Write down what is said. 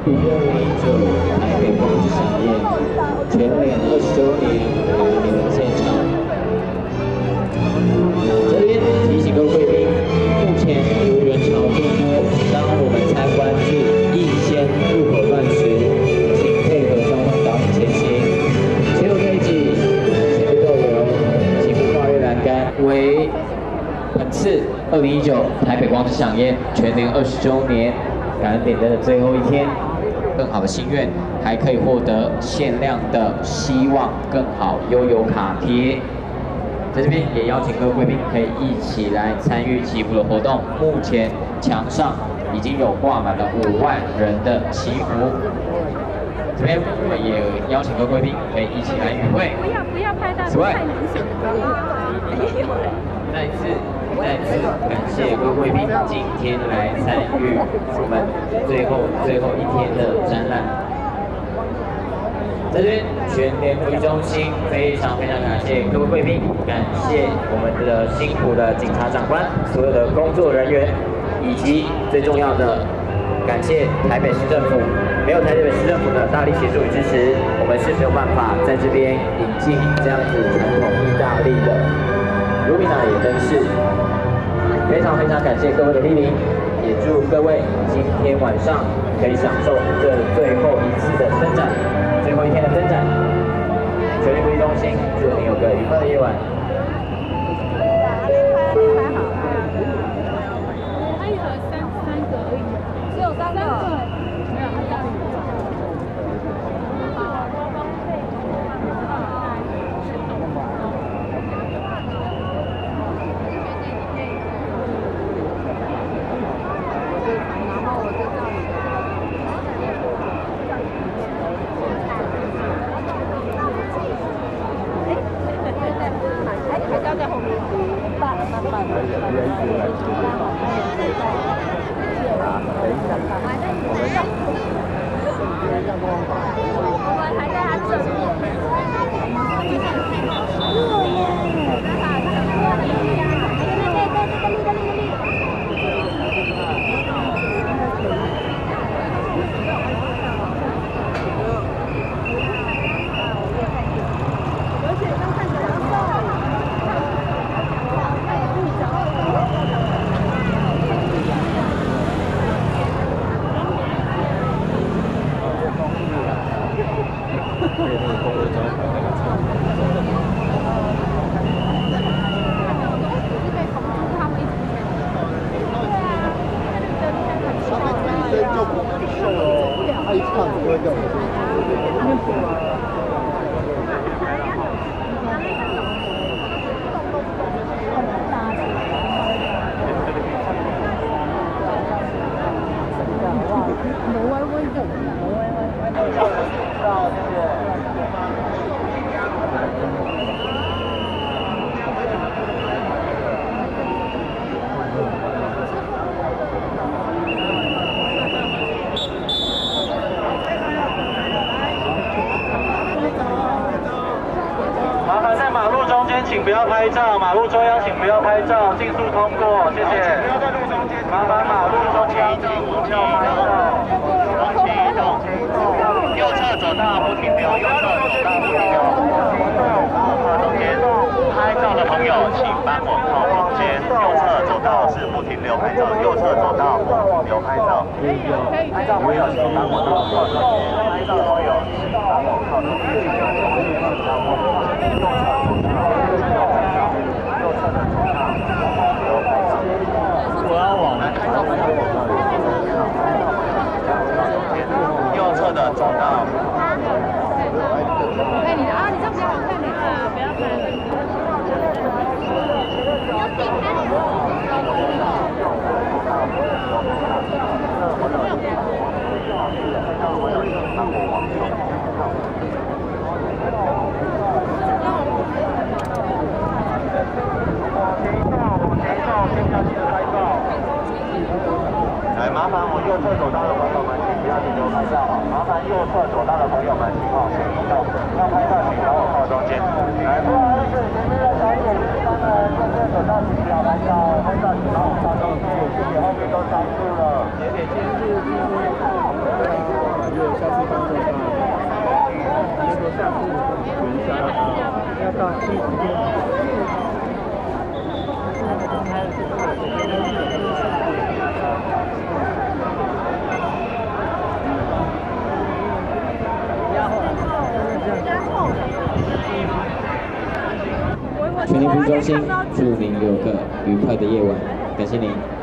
台北光之响宴全联20周年联名现场。这边提醒各位贵宾，目前由于人潮众多，当我们参观至逸仙入口段时，请配合交通导引前行。前有推挤，前面逗留，请勿跨越栏杆。为本次2019台北光之响宴全联20周年感恩点灯的最后一天。 更好的心愿，还可以获得限量的希望更好悠游卡贴。在这边也邀请各位贵宾可以一起来参与祈福的活动。目前墙上已经有挂满了5万人的祈福。这边我们也邀请各位贵宾可以一起来与会。 不要拍到太明显了。 再次感谢各位贵宾今天来参与我们最后一天的展览。在这边全联会议中心非常感谢各位贵宾，感谢我们的辛苦的警察长官、所有的工作人员，以及最重要的感谢台北市政府。没有台北市政府的大力协助与支持，我们是没有办法在这边引进这样子传统意大利的。 卢米娜也真是非常感谢各位的莅临，也祝各位今天晚上可以享受这最后一次的灯展，最后一天的灯展。全联会议中心，祝您有个愉快的夜晚。 它一盒三个而已，只有3个，没有它家里。 请不要拍照，马路中央请不要拍照，尽速通过，谢谢。麻烦马路中前请不要拍照，动起，右侧走道不停留，右侧走道不停留。中间拍照的朋友请帮我靠中间，右侧走道是不停留拍照，右侧走道不停留拍照。拍照朋友请帮我靠中间，拍照朋友请帮我靠中间。 我要往右侧的走道。 哎，你的啊，你这比较好看的啊，不要拍。 来，麻烦我右侧走道的朋友们，请不要停留拍照。麻烦右侧走道的朋友们，请往前移动。要拍照，请帮我靠中间。来，不好意思，前面的小姐姐们，右侧走道请不要拍照，拍照请帮我靠中间，谢谢，后面都塞住了。节点监视， 全联服务中心，祝您有个愉快的夜晚，感谢您。